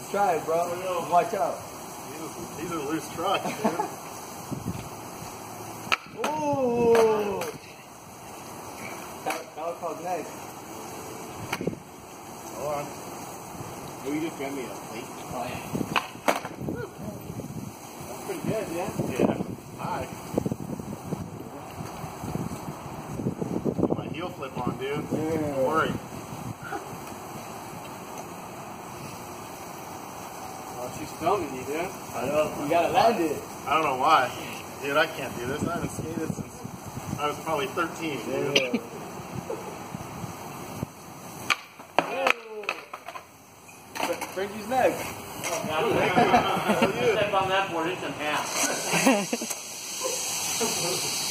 Try it, bro. Watch out. These are loose trucks, dude. Ooh! That'll come next. Hold on. Maybe you just grab me a plate. Oh, yeah. That's pretty good, yeah? Yeah. Hi. Put my heel flip on, dude. Don't worry. Oh, she's filming you, dude. I know. You gotta land it. I don't know why. Dude, I can't do this. I haven't skated since I was probably 13, dude. Yeah. Frenchie's next. Step on that board, it's in half.